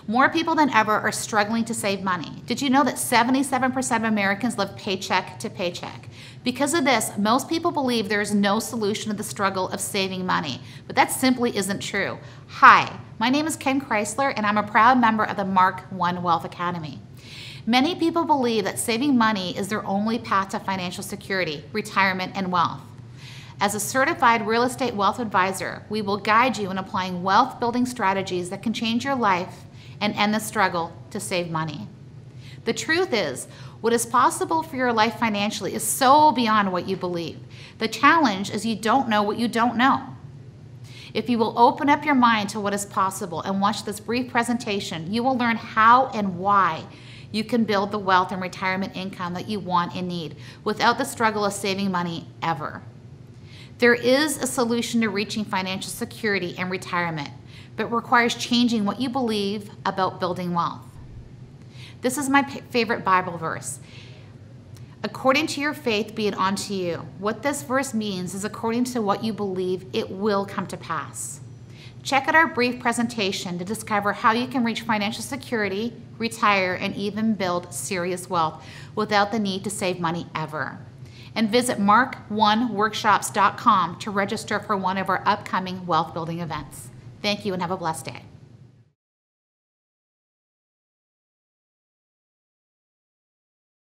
More people than ever are struggling to save money. Did you know that 77% of Americans live paycheck to paycheck? Because of this, most people believe there is no solution to the struggle of saving money, but that simply isn't true. Hi, my name is Crisler, and I'm a proud member of the Mark I Wealth Academy. Many people believe that saving money is their only path to financial security, retirement, and wealth. As a certified real estate wealth advisor, we will guide you in applying wealth building strategies that can change your life and end the struggle to save money. The truth is, what is possible for your life financially is so beyond what you believe. The challenge is you don't know what you don't know. If you will open up your mind to what is possible and watch this brief presentation, you will learn how and why you can build the wealth and retirement income that you want and need without the struggle of saving money ever. There is a solution to reaching financial security and retirement, but requires changing what you believe about building wealth. This is my favorite Bible verse. According to your faith be it unto you. What this verse means is according to what you believe, it will come to pass. Check out our brief presentation to discover how you can reach financial security, retire, and even build serious wealth without the need to save money ever. And visit mark1workshops.com to register for one of our upcoming wealth building events. Thank you and have a blessed day.